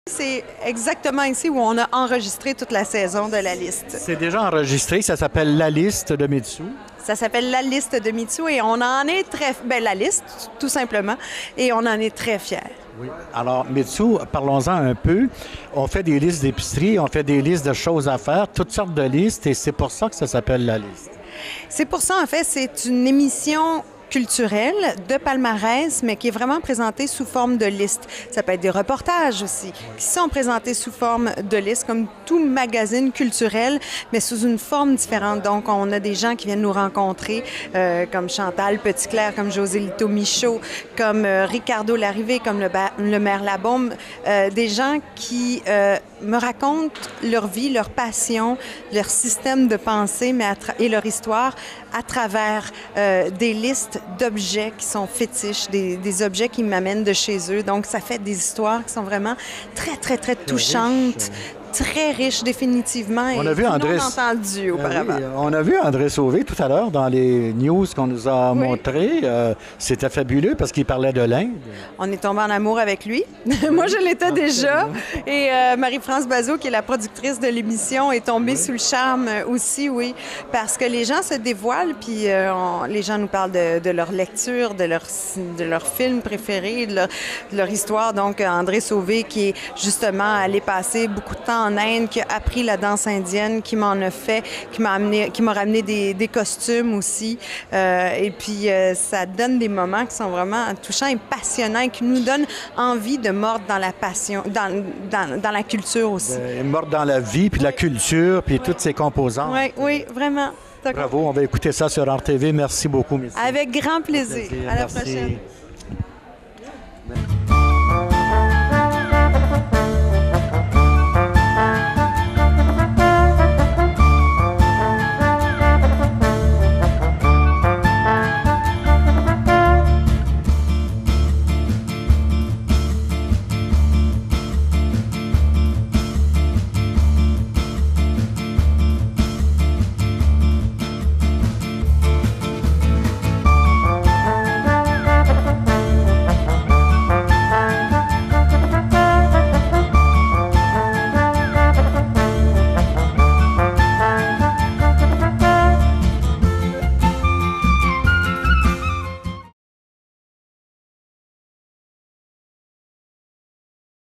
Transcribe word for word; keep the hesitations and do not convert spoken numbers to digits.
C'est exactement ici où on a enregistré toute la saison de La Liste. C'est déjà enregistré, ça s'appelle La Liste de Mitsou. Ça s'appelle La Liste de Mitsou et on en est très... Bien, La Liste, tout simplement, et on en est très fiers. Oui. Alors, Mitsou, parlons-en un peu. On fait des listes d'épicerie, on fait des listes de choses à faire, toutes sortes de listes, et c'est pour ça que ça s'appelle La Liste. C'est pour ça, en fait, c'est une émission culturelle de palmarès, mais qui est vraiment présentée sous forme de liste. Ça peut être des reportages aussi, qui sont présentés sous forme de liste, comme tout magazine culturel, mais sous une forme différente. Donc, on a des gens qui viennent nous rencontrer, euh, comme Chantal Petitclerc, comme José Lito Michaud, comme euh, Ricardo Larrivé, comme le, le maire Labaume, euh, des gens qui euh, me racontent leur vie, leur passion, leur système de pensée mais à et leur histoire à travers euh, des listes d'objets qui sont fétiches, des, des objets qui m'amènent de chez eux. Donc, ça fait des histoires qui sont vraiment très, très, très touchantes. Très riche, définitivement. On a vu André... non entendu auparavant. Euh, oui, on a vu André Sauvé tout à l'heure dans les news qu'on nous a oui. montrées. Euh, C'était fabuleux parce qu'il parlait de l'Inde. On est tombé en amour avec lui. Moi, je l'étais déjà. Et euh, Marie-France Bazot, qui est la productrice de l'émission, est tombée oui. sous le charme aussi, oui. Parce que les gens se dévoilent, puis euh, on, les gens nous parlent de, de leur lecture, de leur, de leur film préféré, de leur, de leur histoire. Donc, André Sauvé, qui est justement allé passer beaucoup de temps en Inde, qui a appris la danse indienne, qui m'en a fait, qui m'a amené, qui m'a ramené des, des costumes aussi. Euh, et puis, euh, ça donne des moments qui sont vraiment touchants et passionnants et qui nous donnent envie de mordre dans la passion, dans, dans, dans la culture aussi. De mordre dans la vie, puis la culture, puis oui. toutes ces composantes. Oui, oui, vraiment. Bravo, on va écouter ça sur R T V. Merci beaucoup, Mitsou. Avec grand plaisir. plaisir. À la Merci. prochaine.